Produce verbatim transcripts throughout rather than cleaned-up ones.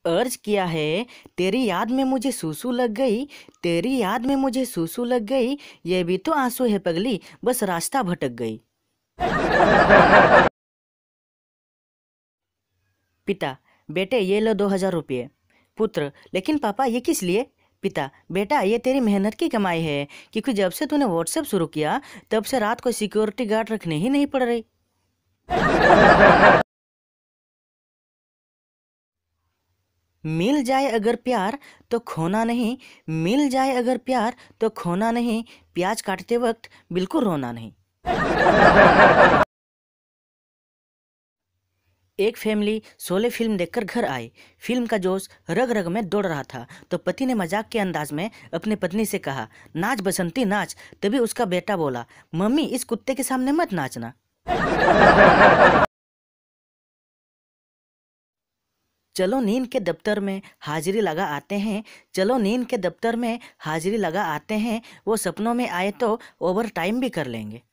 अर्ज किया है, तेरी याद में मुझे सूसू लग गई, तेरी याद में मुझे सूसू लग गई, ये भी तो आंसू है पगली, बस रास्ता भटक गई। पिता, बेटे ये लो दो हजार रुपये। पुत्र, लेकिन पापा ये किस लिए? पिता, बेटा ये तेरी मेहनत की कमाई है, क्योंकि जब से तूने व्हाट्सएप शुरू किया तब से रात को सिक्योरिटी गार्ड रखने ही नहीं पड़ रही। मिल जाए अगर प्यार तो खोना नहीं, मिल जाए अगर प्यार तो खोना नहीं, प्याज काटते वक्त बिल्कुल रोना नहीं। एक फैमिली शोले फिल्म देखकर घर आई। फिल्म का जोश रग रग में दौड़ रहा था तो पति ने मजाक के अंदाज में अपनी पत्नी से कहा, नाच बसंती नाच। तभी उसका बेटा बोला, मम्मी इस कुत्ते के सामने मत नाचना। चलो नींद के दफ्तर में हाजिरी लगा आते हैं, चलो नींद के दफ्तर में हाजिरी लगा आते हैं, वो सपनों में आए तो ओवर टाइम भी कर लेंगे।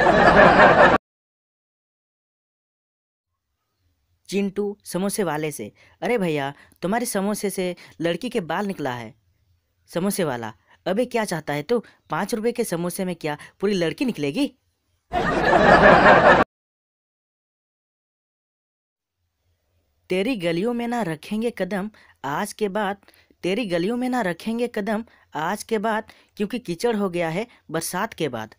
चिंटू समोसे वाले से, अरे भैया तुम्हारे समोसे से लड़की के बाल निकला है। समोसे वाला, अबे क्या चाहता है तू, पाँच रुपए के समोसे में क्या पूरी लड़की निकलेगी? तेरी गलियों में ना रखेंगे कदम आज के बाद, तेरी गलियों में ना रखेंगे कदम आज के बाद, क्योंकि कीचड़ हो गया है बरसात के बाद।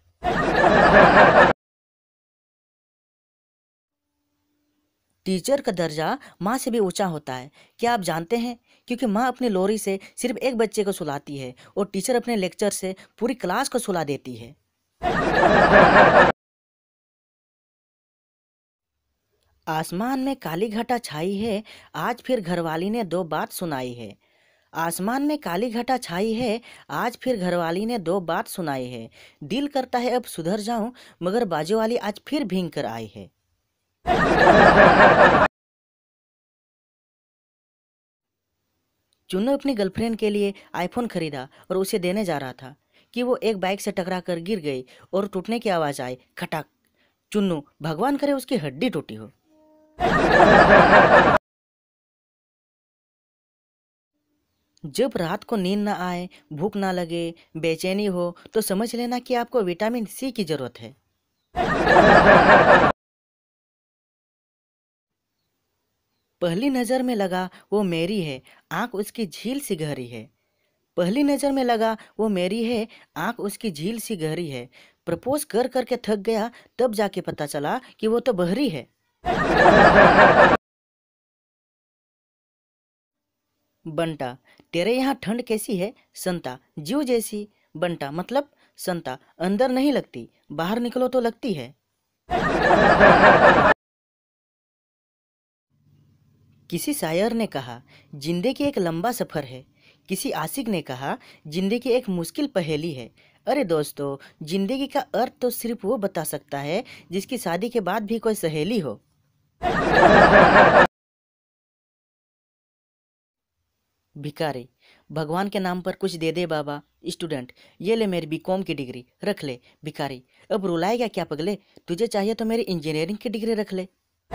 टीचर का दर्जा माँ से भी ऊंचा होता है, क्या आप जानते हैं? क्योंकि माँ अपनी लोरी से सिर्फ एक बच्चे को सुलाती है और टीचर अपने लेक्चर से पूरी क्लास को सुला देती है। आसमान में काली घटा छाई है, आज फिर घरवाली ने दो बात सुनाई है। आसमान में काली घटा छाई है, आज फिर घरवाली ने दो बात सुनाई है। दिल करता है अब सुधर जाऊं, मगर बाजू वाली आज फिर भींग कर आई है। चुन्नू अपनी गर्लफ्रेंड के लिए आईफोन खरीदा और उसे देने जा रहा था कि वो एक बाइक से टकरा कर गिर गई और टूटने की आवाज आई, खटक। चुन्नू, भगवान करे उसकी हड्डी टूटी हो। जब रात को नींद ना आए, भूख ना लगे, बेचैनी हो तो समझ लेना कि आपको विटामिन सी की जरूरत है। पहली नजर में लगा वो मेरी है, आंख उसकी झील सी गहरी है। पहली नजर में लगा वो मेरी है, आंख उसकी झील सी गहरी है। प्रपोज कर करके थक गया, तब जाके पता चला कि वो तो बहरी है। बंटा, तेरे यहाँ ठंड कैसी है? संता, जीव जैसी। बंटा, मतलब? संता, अंदर नहीं लगती, बाहर निकलो तो लगती है। किसी शायर ने कहा, जिंदगी एक लंबा सफर है। किसी आशिक ने कहा, जिंदगी एक मुश्किल पहेली है। अरे दोस्तों, जिंदगी का अर्थ तो सिर्फ वो बता सकता है जिसकी शादी के बाद भी कोई सहेली हो। भिखारी, भगवान के नाम पर कुछ दे दे बाबा। स्टूडेंट, ये ले मेरी बीकॉम की डिग्री, रख ले। भिखारी, अब रुलाएगा क्या पगले, तुझे चाहिए तो मेरी इंजीनियरिंग की डिग्री रख ले।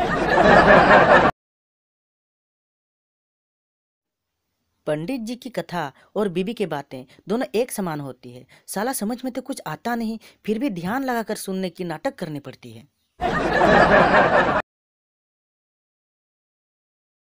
पंडित जी की कथा और बीबी की बातें दोनों एक समान होती है। साला समझ में तो कुछ आता नहीं, फिर भी ध्यान लगाकर सुनने की नाटक करनी पड़ती है।